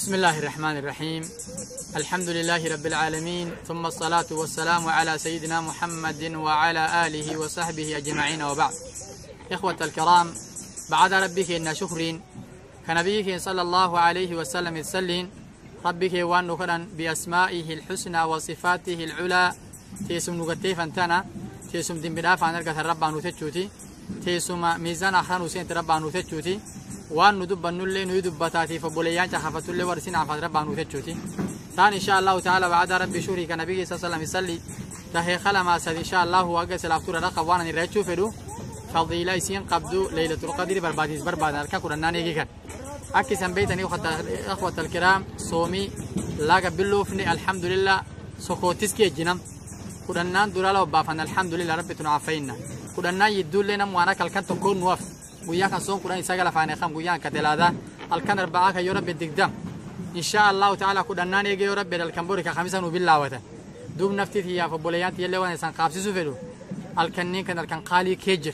بسم الله الرحمن الرحيم. الحمد لله رب العالمين، ثم الصلاة والسلام على سيدنا محمد وعلى آله وصحبه أجمعين، وبعد. إخوة الكرام، بعد ربك إن شكرين كنبيك صلى الله عليه وسلم السلين ربك وأن نكرا بأسمائه الحسنى وصفاته العلى تيسم نقتيف أنتنا تيسم دين بدافع نرقة الرب عنو تجوتي تيسم ميزان أخران وسين رب عنو تجوتي وأن ندب النلين ويدب بتاتي فبوليان شخفت اللي ورسين عفت رب عنو تجوتي ثان إن شاء الله تعالى بعد ربي شوري كنبيك صلى الله عليه وسلم يسلي تهي خلما سد إن شاء الله وأجلس الأفتور رقب وانا نرجو فدو فضيلة يسين قبضو ليلة القدر برباديس برباد الكاكور الناني جيكا أكي سنبيتني أخوة الكرام صومي لا قبلوفني الحمد لله سكوتسكي جنم كدنان دولا وبافن الحمد لله رب تنعفينا كدنان يدول لنا موانا كالكان تكون نوف وياك صوم كدنان يساقل فاني خام وياك كتلادا الكان ربعاك يرب الدقدام إن شاء الله تعالى كدنان يجي يرب الكمبوريكا خمسا وبالله وتا دوب نفتي هي فبوليانت يلي وانا سان قابسي سوفيدو الكنين كان الكان قالي كيجر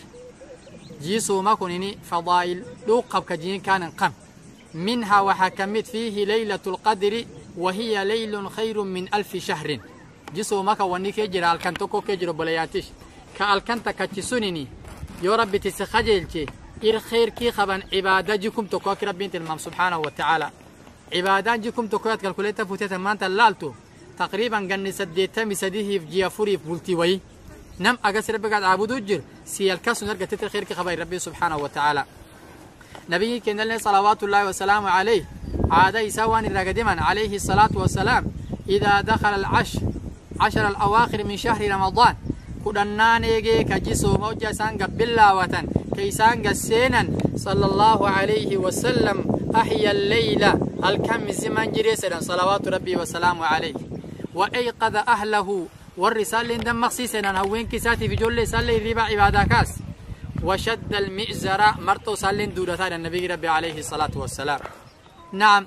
جيسو ما كونيني فضائل لوقب كجين كان قم منها وحكمت فيه ليلة القدر وهي ليل خير من 1000 شهر جسو مكا وني كجرا الكنتوكو كجرو بلياتش كالكنتا كتسونيني يا رب تسخجلتي خير كي خبن عبادة جكم تكوك ربي انت المام سبحانه وتعالى عبادات جكم تكوك كالكوليتا فوتيتا مانتا لالتو تقريبا قن سديتا مسديه في جيافوري في بولتيوي نم أقصر بقعد عبودو جر سيالكاسو نرقى تتر خير كي خبر ربي سبحانه وتعالى نبي كنا صلوات الله وسلامه عليه عاد يسوان الرقدما عليه الصلاة والسلام إذا دخل عشر الأواخر من شهر رمضان كدنا نيجي كجسو موجة سانق بالله كيسانق السينا صلى الله عليه وسلم أحيا الليلة الكم زمان جريسا صلوات ربي وسلامه عليه وأيقظ أهله والرسالة دم مخصيصا هوين كساتي في جولي سالي ربا عبادكاس وشد المئزر مرتو سالين دودتان النبي ربي عليه الصلاة والسلام. نعم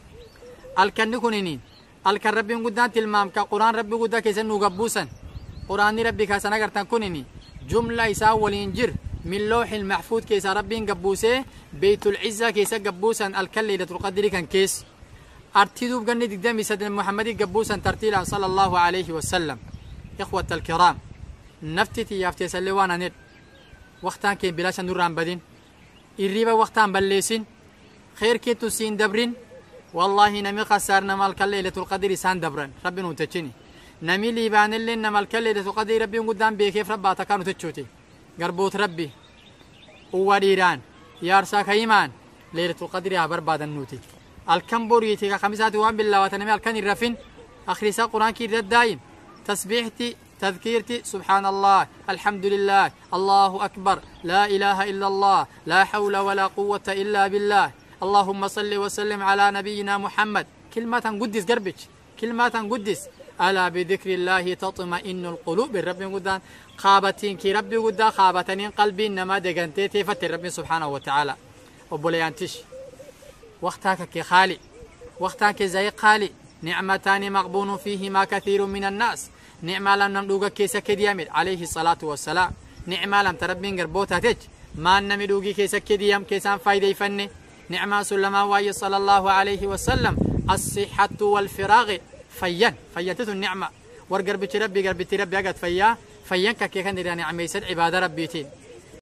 الكن كنينين الكن ربي قدان تلمام كقرآن ربي قدان كيسن نقبوسا قرآن ربي كاسنا قرتان كنيني جملة يسا والإنجر من لوح المحفوظ كيسا ربي قبوسه بيت العزة كيسا قبوسا الكن ليلة القدر كان كيس ارتدوا بقني دقدامي سيدنا محمد قبوسا ترتيلا صلى الله عليه وسلم. إخوة الكرام نفتي يافتي سلوانا نت وقتان كين بلاش نوران بدين الريبة وقتان بليسين خير كيتو سين دبرين والله نمي خسرنا مالك ليلة القدر سان دبرن ربنا تجني نمي ليبان اللي مالك ليلة القدر ربي قدام بكيف ربا تكانوا تجوتي قربوت ربي ووريران يارساك ايمان ليلة القدر عبر بعد النوتي الكمبوريتي خمسات وان بالله وتنمي الكن الرفين اخرسا قران كي دايم تسبيحتي تذكيرتي سبحان الله الحمد لله الله أكبر لا إله إلا الله لا حول ولا قوة إلا بالله اللهم صل وسلم على نبينا محمد كلمة قدس قربك كلمة قدس ألا بذكر الله تطمئن القلوب الرب قدان خابتين كي ربي قدان خابتين قلبي نما دقنتي تيفت الرب سبحانه وتعالى وبليانتش وقتك كي خالي وقتك زي خالي نعمتان مغبون فيهما كثير من الناس نعمة لم ندوغا كيسا كديامر عليه الصلاة والسلام نعمة لم تربين قربوتها تج ما نمدوغي كيسا كديام كيسان فايدة يفني نعمة سلما واي صلى الله عليه وسلم الصحة والفراغ فيتت النعمة ورقربت ربي قربت ربي أقد فيان ككيكا نعمة يسد عبادة ربيتين